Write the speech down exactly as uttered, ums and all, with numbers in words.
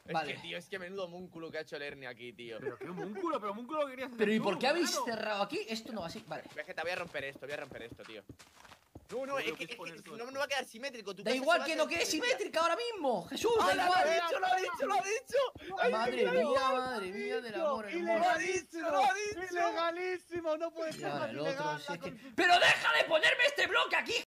Es Vale. que, tío, es que menudo múnculo que ha hecho el Ernie aquí, tío. Pero qué múnculo, pero múnculo que querías hacer. Pero ¿y tú, por qué habéis claro. cerrado aquí? Esto no va así. Vale. Vegeta, voy a romper esto, voy a romper esto, tío. No, no, Joder, es lo que, que es es que poner si todo no, esto. no va a quedar simétrico. Tu Da casa igual se va que a no quedar quede simétrica ahora mismo. Jesús, da ¡Ah, lo ha igual. dicho, lo ha dicho, lo ha dicho! ¡Ay, Madre mira, mía, madre mía del amor hermoso. ¡Ilegalísimo! ¡Lo ha dicho! ¡Ilegalísimo! No puede Y ser ahora más el otro, ilegal si la es que... construcción. ¡Pero deja de ponerme este bloque aquí,